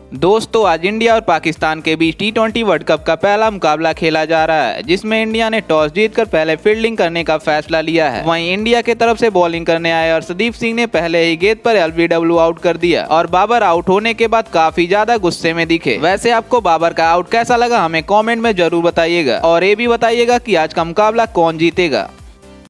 दोस्तों आज इंडिया और पाकिस्तान के बीच T20 वर्ल्ड कप का पहला मुकाबला खेला जा रहा है, जिसमें इंडिया ने टॉस जीतकर पहले फील्डिंग करने का फैसला लिया है। वहीं इंडिया की तरफ से बॉलिंग करने आए अर्शदीप सिंह ने पहले ही गेंद पर LBW आउट कर दिया और बाबर आउट होने के बाद काफी ज्यादा गुस्से में दिखे। वैसे आपको बाबर का आउट कैसा लगा हमें कॉमेंट में जरूर बताइएगा और ये भी बताइएगा कि आज का मुकाबला कौन जीतेगा।